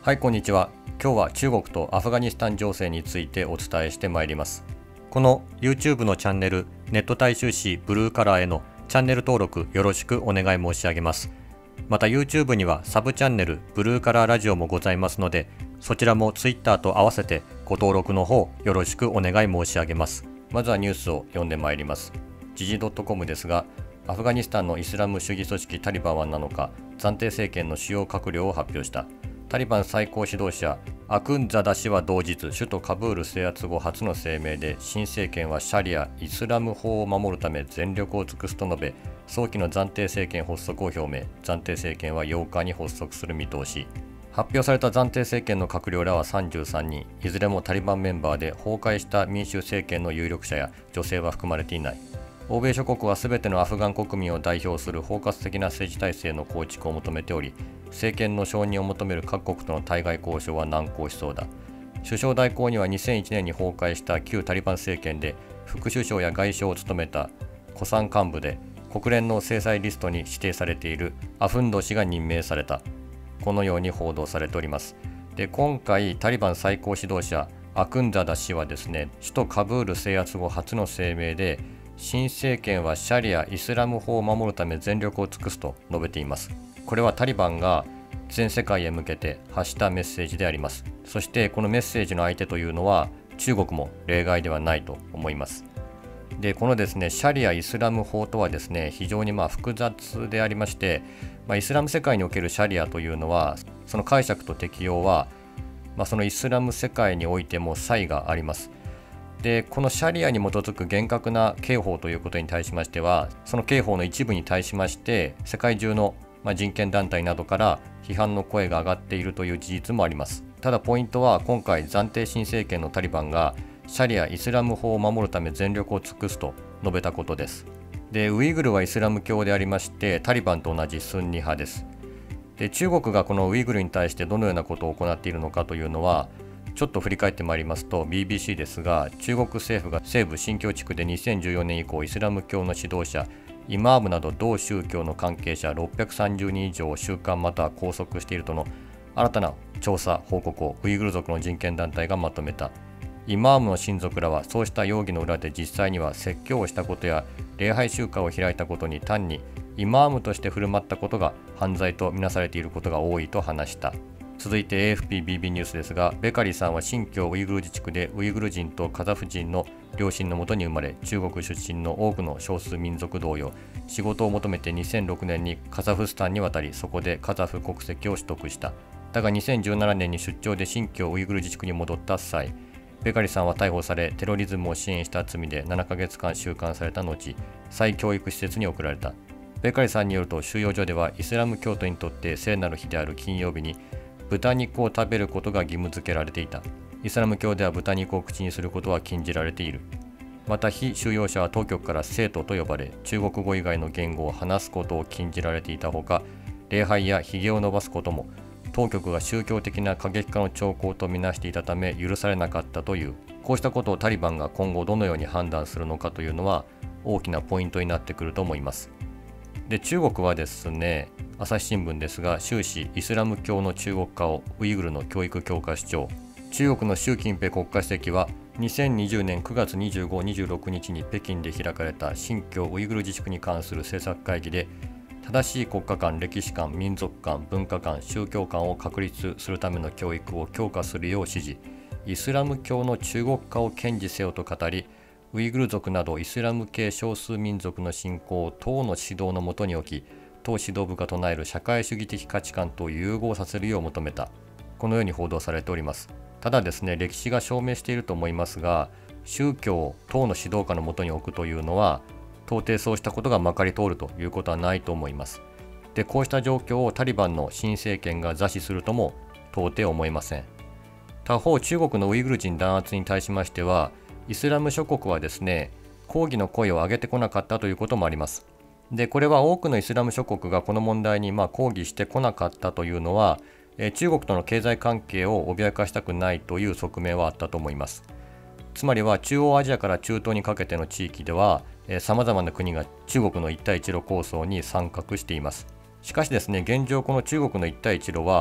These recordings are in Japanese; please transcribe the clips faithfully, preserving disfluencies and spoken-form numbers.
はい、こんにちは。今日は中国とアフガニスタン情勢についてお伝えしてまいります。この YouTube のチャンネル、ネット大衆紙ブルーカラーへのチャンネル登録よろしくお願い申し上げます。また YouTube にはサブチャンネルブルーカラーラジオもございますので、そちらも Twitter と合わせてご登録の方よろしくお願い申し上げます。まずはニュースを読んでまいります。時事 .com ですが、アフガニスタンのイスラム主義組織タリバンはなのか、暫定政権の主要閣僚を発表した。タリバン最高指導者アクンザダ氏は同日、首都カブール制圧後初の声明で、新政権はシャリア・イスラム法を守るため全力を尽くすと述べ、早期の暫定政権発足を表明。暫定政権はようかに発足する見通し。発表された暫定政権の閣僚らはさんじゅうさんにん、いずれもタリバンメンバーで、崩壊した民主政権の有力者や女性は含まれていない。欧米諸国はすべてのアフガン国民を代表する包括的な政治体制の構築を求めており、政権の承認を求める各国との対外交渉は難航しそうだ。首相代行にはにせんいちねんに崩壊した旧タリバン政権で副首相や外相を務めた古参幹部で、国連の制裁リストに指定されているアフンド氏が任命された。このように報道されております。で、今回タリバン最高指導者アクンザダ氏はですね、首都カブール制圧後初の声明で、新政権はシャリア・イスラム法を守るため全力を尽くすと述べています。これはタリバンが全世界へ向けて発したメッセージであります。そしてこのメッセージの相手というのは中国も例外ではないと思います。で、このですね、シャリア・イスラム法とはですね、非常にまあ複雑でありまして、まあ、イスラム世界におけるシャリアというのは、その解釈と適用は、まあ、そのイスラム世界においても差異があります。で、このシャリアに基づく厳格な刑法ということに対しましては、その刑法の一部に対しまして世界中の人権団体などから批判の声が上がっているという事実もあります。ただポイントは、今回暫定新政権のタリバンがシャリア・イスラム法を守るため全力を尽くすと述べたことです。で、ウイグルはイスラム教でありまして、タリバンと同じスンニ派です。で、中国がこのウイグルに対してどのようなことを行っているのかというのは、ちょっと振り返ってまいりますと ビービーシー ですが、中国政府が西部新疆地区でにせんじゅうよねん以降、イスラム教の指導者イマームなど同宗教の関係者ろっぴゃくさんじゅうにん以上を収監または拘束しているとの新たな調査報告をウイグル族の人権団体がまとめた。イマームの親族らはそうした容疑の裏で、実際には説教をしたことや礼拝集会を開いたことに単にイマームとして振る舞ったことが犯罪とみなされていることが多いと話した。続いて エーエフピービービー ニュースですが、ベカリさんは新疆ウイグル自治区でウイグル人とカザフ人の両親のもとに生まれ、中国出身の多くの少数民族同様、仕事を求めてにせんろくねんにカザフスタンに渡り、そこでカザフ国籍を取得した。だがにせんじゅうななねんに出張で新疆ウイグル自治区に戻った際、ベカリさんは逮捕され、テロリズムを支援した罪でななかげつかん収監された後、再教育施設に送られた。ベカリさんによると、収容所ではイスラム教徒にとって聖なる日である金曜日に豚肉を食べることが義務付けられていた。イスラム教では豚肉を口にすることは禁じられている。また被収容者は当局から生徒と呼ばれ、中国語以外の言語を話すことを禁じられていたほか、礼拝やひげを伸ばすことも当局が宗教的な過激化の兆候とみなしていたため許されなかったという。こうしたことをタリバンが今後どのように判断するのかというのは大きなポイントになってくると思います。で、中国はですね、朝日新聞ですが、終始イスラム教の中国化をウイグルの教育強化主張。中国の習近平国家主席はにせんにじゅうねんくがつにじゅうご、にじゅうろくにちに北京で開かれた新疆ウイグル自治区に関する政策会議で、正しい国家観、歴史観、民族観、文化観、宗教観を確立するための教育を強化するよう指示、イスラム教の中国化を堅持せよと語り、ウイグル族などイスラム系少数民族の信仰を党の指導のもとに置き、党指導部が唱える社会主義的価値観と融合させるよう求めた。このように報道されております。ただですね、歴史が証明していると思いますが、宗教を党の指導下のもとに置くというのは、到底そうしたことがまかり通るということはないと思います。で、こうした状況をタリバンの新政権が座視するとも到底思えません。他方、中国のウイグル人弾圧に対しましては、イスラム諸国はですね、抗議の声を上げてこなかったということもあります。で、これは多くのイスラム諸国がこの問題にまあ抗議してこなかったというのは、え中国との経済関係を脅かしたくないという側面はあったと思います。つまりは中央アジアから中東にかけての地域では、さまざまな国が中国の一帯一路構想に参画しています。しかしですね、現状この中国の一帯一路は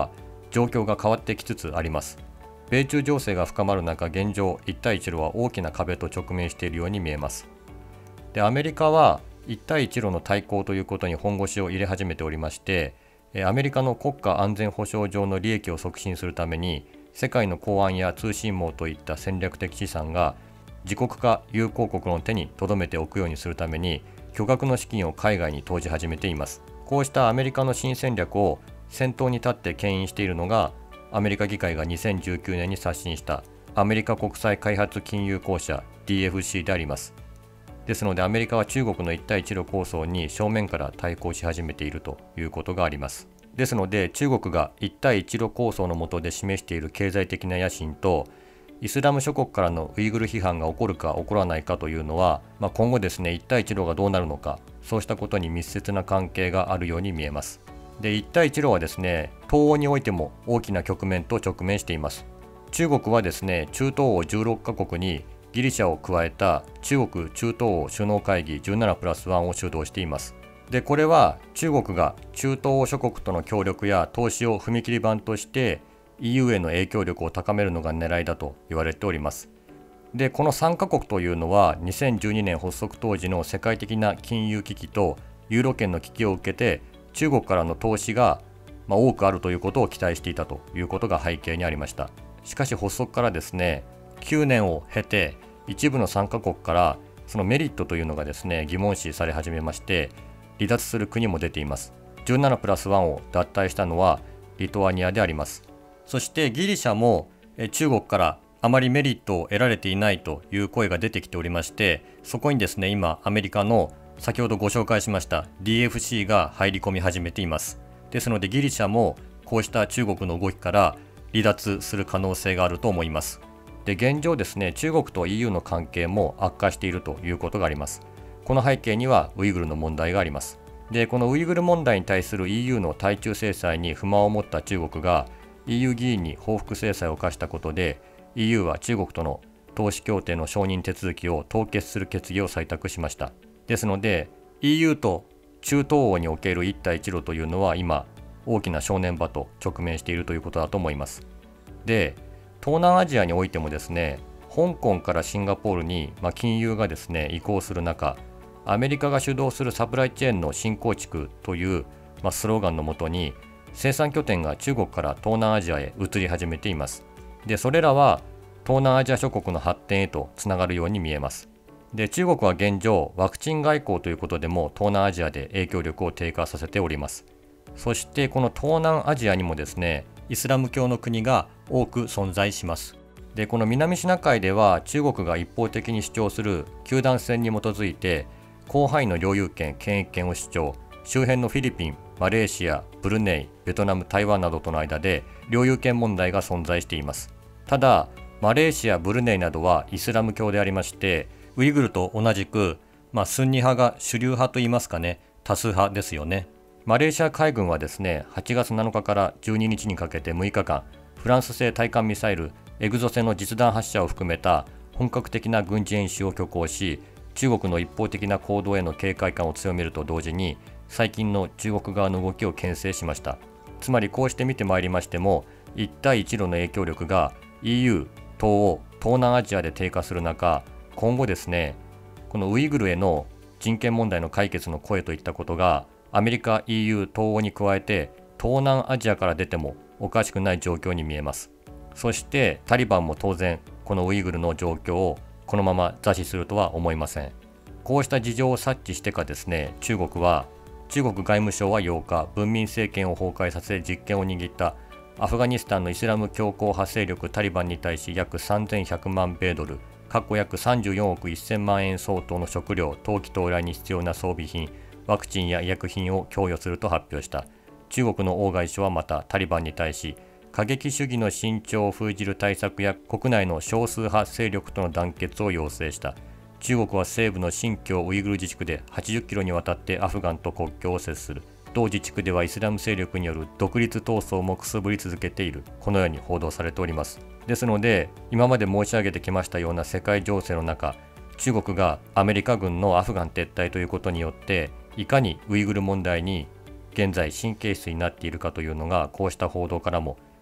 状況が変わってきつつあります。米中情勢が深まる中、現状一帯一路は大きな壁と直面しているように見えます。で、アメリカは一帯一路の対抗ということに本腰を入れ始めておりまして、アメリカの国家安全保障上の利益を促進するために、世界の港湾や通信網といった戦略的資産が自国か友好国の手に留めておくようにするために、巨額の資金を海外に投じ始めています。こうしたアメリカの新戦略を先頭に立って牽引しているのが、アメリカ議会がにせんじゅうきゅうねんに刷新したアメリカ国際開発金融公社 ディーエフシー であります。ですので、アメリカは中国の一帯一路構想に正面から対抗し始めているということがあります。ですので、中国が一帯一路構想の下で示している経済的な野心と、イスラム諸国からのウイグル批判が起こるか起こらないかというのは、まあ、今後ですね、一帯一路がどうなるのか、そうしたことに密接な関係があるように見えます。で、一帯一路はですね、東欧においても大きな局面と直面しています。中国はですね、中東欧じゅうろっかこくにギリシャを加えた中国中東欧首脳会議じゅうななプラスワンを主導しています。で、これは中国が中東欧諸国との協力や投資を踏み切り板として イーユー への影響力を高めるのが狙いだと言われております。で、このさんかこくというのはにせんじゅうにねん発足当時の世界的な金融危機とユーロ圏の危機を受けて、中国からの投資がまあ多くあるということを期待していたということが背景にありました。しかし発足からですね、きゅうねんを経て一部のさんかこくからそのメリットというのがですね、疑問視され始めまして、離脱する国も出ています。じゅうななプラスワンを脱退したのはリトアニアであります。そしてギリシャも中国からあまりメリットを得られていないという声が出てきておりまして、そこにですね、今アメリカの先ほどご紹介しました ディーエフシー が入り込み始めています。ですので、ギリシャもこうした中国の動きから離脱する可能性があると思います。で、現状ですね、中国と イーユー の関係も悪化しているということがあります。この背景にはウイグルの問題があります。で、このウイグル問題に対する イーユー の対中制裁に不満を持った中国が イーユー 議員に報復制裁を課したことで、 イーユー は中国との投資協定の承認手続きを凍結する決議を採択しました。ですので イーユー と中東欧における一帯一路というのは今大きな正念場と直面しているということだと思います。で、東南アジアにおいてもですね、香港からシンガポールに、まあ、金融がですね移行する中、アメリカが主導するサプライチェーンの新構築という、まあ、スローガンのもとに生産拠点が中国から東南アジアへ移り始めています。で、それらは東南アジア諸国の発展へとつながるように見えます。で、中国は現状ワクチン外交ということでも東南アジアで影響力を低下させております。そしてこの東南アジアにもですね、イスラム教の国が多く存在します。で、この南シナ海では中国が一方的に主張する九段線に基づいて広範囲の領有権・権益権を主張、周辺のフィリピン、マレーシア、ブルネイ、ベトナム、台湾などとの間で領有権問題が存在しています。ただ、マレーシア、ブルネイなどはイスラム教でありまして、ウイグルと同じく、まあ、スンニ派が主流派といいますかね、多数派ですよね。マレーシア海軍はですね、はちがつなのかからじゅうににちにかけてむいかかん、フランス製対艦ミサイルエグゾセの実弾発射を含めた本格的な軍事演習を挙行し、中国の一方的な行動への警戒感を強めると同時に、最近の中国側の動きを牽制しました。つまりこうして見てまいりましても、一帯一路の影響力が イーユー、東欧、東南アジアで低下する中、今後ですね、このウイグルへの人権問題の解決の声といったことがアメリカ、 イーユー、東欧に加えて東南アジアから出てもおかしくない状況に見えます。そしてタリバンも当然このウイグルの状況をこのまま座視するとは思いません。こうした事情を察知してかですね、中国は中国外務省はようか、文民政権を崩壊させ実権を握ったアフガニスタンのイスラム強硬派勢力タリバンに対し約さんぜんひゃくまんべいドル、過去約さんじゅうよんおくせんまんえん相当の食料、冬季到来に必要な装備品、ワクチンや医薬品を供与すると発表した。中国の王外相はまたタリバンに対し、過激主義の伸長を封じる対策や国内の少数派勢力との団結を要請した。中国は西部の新疆ウイグル自治区ではちじゅっキロにわたってアフガンと国境を接する。同自治区ではイスラム勢力による独立闘争もくすぶり続けている。このように報道されております。ですので、今まで申し上げてきましたような世界情勢の中、中国がアメリカ軍のアフガン撤退ということによっていかにウイグル問題に現在神経質になっているかというのが、こうした報道からも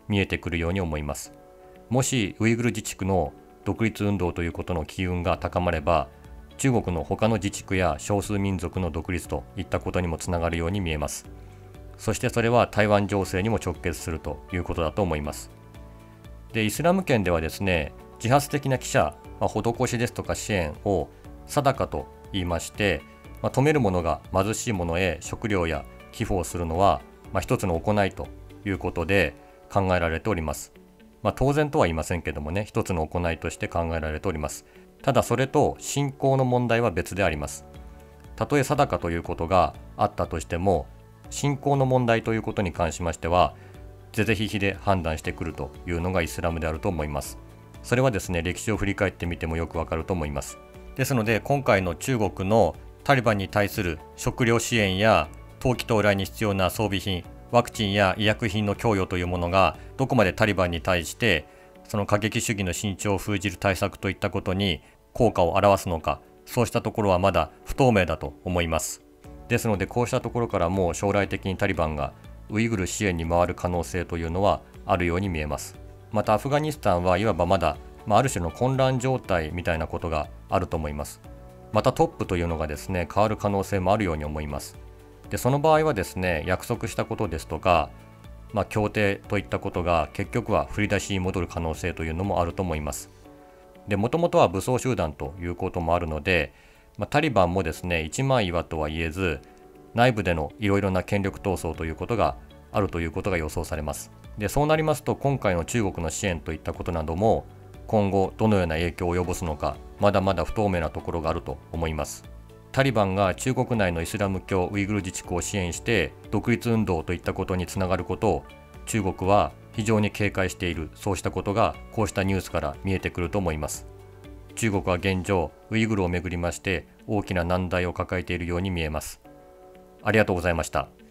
見えてくるように思います。もしウイグル自治区の独立運動ということの機運が高まれば、中国の他の自治区や少数民族の独立といったことにもつながるように見えます。そしてそれは台湾情勢にも直結するということだと思います。で、イスラム圏ではですね、自発的な帰捨、まあ、施しですとか支援をサダカと言いまして、まあ、富める者が貧しい者へ食料や寄付をするのは、まあ、一つの行いということで考えられております。まあ、当然とは言いませんけどもね、一つの行いとして考えられております。ただそれと信仰の問題は別であります。たとえサダカということがあったとしても、信仰の問題ということに関しましては是々非々で判断してくるというのがイスラムであると思います。それはですね、歴史を振り返ってみてもよくわかると思います。ですので今回の中国のタリバンに対する食料支援や冬季到来に必要な装備品、ワクチンや医薬品の供与というものがどこまでタリバンに対してその過激主義の伸長を封じる対策といったことに効果を表すのか、そうしたところはまだ不透明だと思います。ですのでこうしたところからも将来的にタリバンがウイグル支援に回る可能性というのはあるように見えます。またアフガニスタンはいわばまだ、まあ、ある種の混乱状態みたいなことがあると思います。またトップというのがですね、変わる可能性もあるように思います。で、その場合はですね、約束したことですとか、まあ、協定といったことが結局は振り出しに戻る可能性というのもあると思います。で、もともとは武装集団ということもあるので、まあ、タリバンもですね、一枚岩とは言えず、内部でのいろいろな権力闘争ということがあるということが予想されます。で、そうなりますと今回の中国の支援といったことなども今後どのような影響を及ぼすのか、まだまだ不透明なところがあると思います。タリバンが中国内のイスラム教ウイグル自治区を支援して独立運動といったことにつながることを中国は非常に警戒している、そうしたことがこうしたニュースから見えてくると思います。中国は現状ウイグルをめぐりまして大きな難題を抱えているように見えます。ありがとうございました。